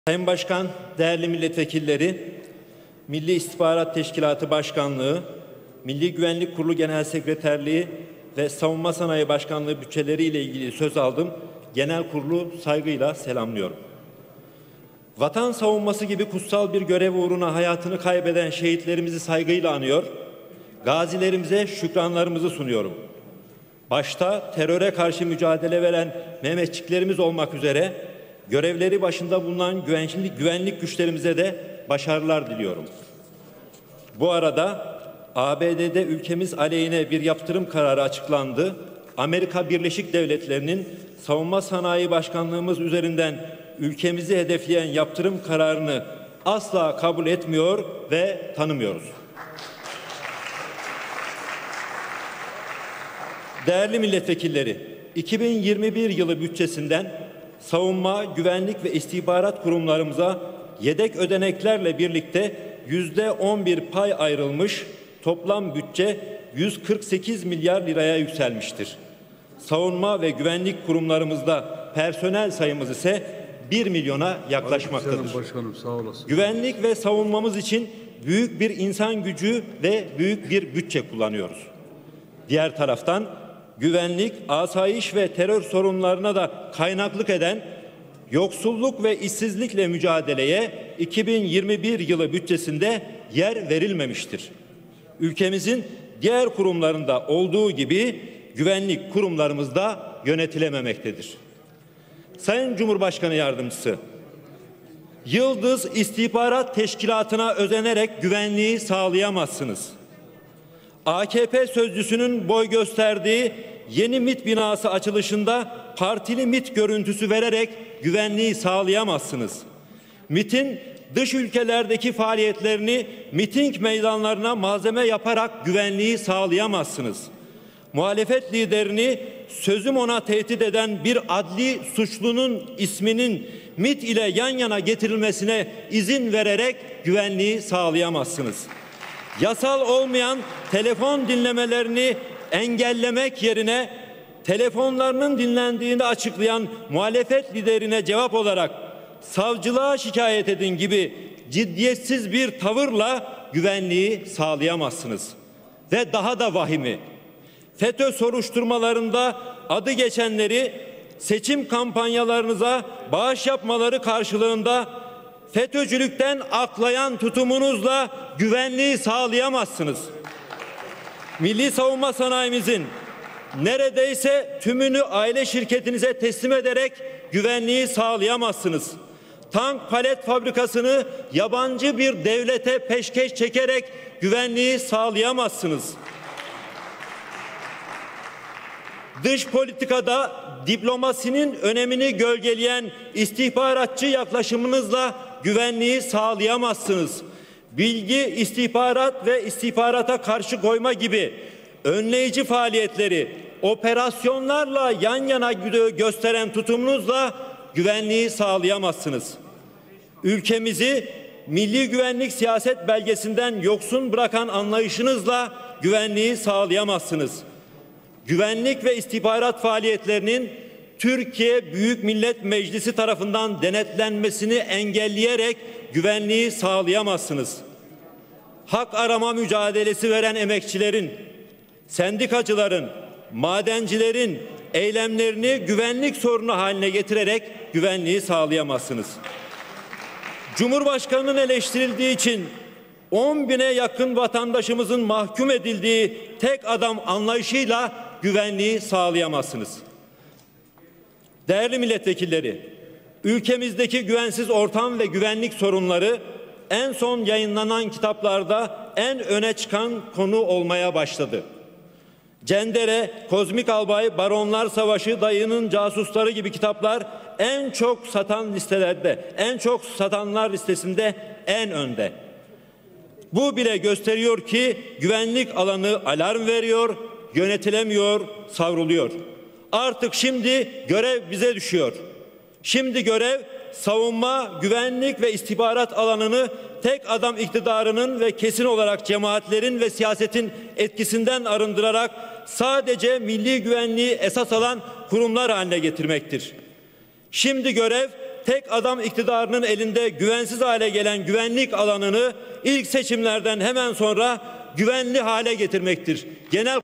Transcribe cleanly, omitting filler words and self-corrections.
Sayın Başkan, değerli milletvekilleri, Milli İstihbarat Teşkilatı Başkanlığı, Milli Güvenlik Kurulu Genel Sekreterliği ve Savunma Sanayi Başkanlığı bütçeleri ile ilgili söz aldım. Genel kurulu saygıyla selamlıyorum. Vatan savunması gibi kutsal bir görev uğruna hayatını kaybeden şehitlerimizi saygıyla anıyor, gazilerimize şükranlarımızı sunuyorum. Başta teröre karşı mücadele veren Mehmetçiklerimiz olmak üzere görevleri başında bulunan güvenlik güçlerimize de başarılar diliyorum. Bu arada ABD'de ülkemiz aleyhine bir yaptırım kararı açıklandı. Amerika Birleşik Devletleri'nin Savunma Sanayi Başkanlığımız üzerinden ülkemizi hedefleyen yaptırım kararını asla kabul etmiyor ve tanımıyoruz. Değerli milletvekilleri, 2021 yılı bütçesinden savunma, güvenlik ve istihbarat kurumlarımıza yedek ödeneklerle birlikte %11 pay ayrılmış, toplam bütçe 148 milyar liraya yükselmiştir. Savunma ve güvenlik kurumlarımızda personel sayımız ise 1 milyona yaklaşmaktadır. Başkanım, sağ olasın. Güvenlik ve savunmamız için büyük bir insan gücü ve büyük bir bütçe kullanıyoruz. Diğer taraftan güvenlik, asayiş ve terör sorunlarına da kaynaklık eden yoksulluk ve işsizlikle mücadeleye 2021 yılı bütçesinde yer verilmemiştir. Ülkemizin diğer kurumlarında olduğu gibi güvenlik kurumlarımızda yönetilememektedir. Sayın Cumhurbaşkanı Yardımcısı, Yıldız İstihbarat Teşkilatı'na özenerek güvenliği sağlayamazsınız. AKP sözcüsünün boy gösterdiği yeni MİT binası açılışında partili MİT görüntüsü vererek güvenliği sağlayamazsınız. MİT'in dış ülkelerdeki faaliyetlerini miting meydanlarına malzeme yaparak güvenliği sağlayamazsınız. Muhalefet liderini sözüm ona tehdit eden bir adli suçlunun isminin MİT ile yan yana getirilmesine izin vererek güvenliği sağlayamazsınız. Yasal olmayan telefon dinlemelerini engellemek yerine telefonlarının dinlendiğini açıklayan muhalefet liderine cevap olarak savcılığa şikayet edin gibi ciddiyetsiz bir tavırla güvenliği sağlayamazsınız. Ve daha da vahimi, FETÖ soruşturmalarında adı geçenleri seçim kampanyalarınıza bağış yapmaları karşılığında FETÖ'cülükten aklayan tutumunuzla güvenliği sağlayamazsınız. Milli savunma sanayimizin neredeyse tümünü aile şirketinize teslim ederek güvenliği sağlayamazsınız. Tank palet fabrikasını yabancı bir devlete peşkeş çekerek güvenliği sağlayamazsınız. Dış politikada diplomasinin önemini gölgeleyen istihbaratçı yaklaşımınızla güvenliği sağlayamazsınız. Bilgi, istihbarat ve istihbarata karşı koyma gibi önleyici faaliyetleri operasyonlarla yan yana gösteren tutumunuzla güvenliği sağlayamazsınız. Ülkemizi milli güvenlik siyaset belgesinden yoksun bırakan anlayışınızla güvenliği sağlayamazsınız. Güvenlik ve istihbarat faaliyetlerinin Türkiye Büyük Millet Meclisi tarafından denetlenmesini engelleyerek güvenliği sağlayamazsınız. Hak arama mücadelesi veren emekçilerin, sendikacıların, madencilerin eylemlerini güvenlik sorunu haline getirerek güvenliği sağlayamazsınız. Cumhurbaşkanının eleştirildiği için 10.000'e yakın vatandaşımızın mahkum edildiği tek adam anlayışıyla güvenliği sağlayamazsınız. Değerli milletvekilleri, ülkemizdeki güvensiz ortam ve güvenlik sorunları en son yayınlanan kitaplarda en öne çıkan konu olmaya başladı. Cendere, Kozmik Albay, Baronlar Savaşı, Dayının Casusları gibi kitaplar en çok satan listelerde, en çok satanlar listesinde en önde. Bu bile gösteriyor ki güvenlik alanı alarm veriyor, yönetilemiyor, savruluyor. Artık şimdi görev bize düşüyor. Şimdi görev savunma, güvenlik ve istihbarat alanını tek adam iktidarının ve kesin olarak cemaatlerin ve siyasetin etkisinden arındırarak sadece milli güvenliği esas alan kurumlar haline getirmektir. Şimdi görev tek adam iktidarının elinde güvensiz hale gelen güvenlik alanını ilk seçimlerden hemen sonra güvenli hale getirmektir. Genel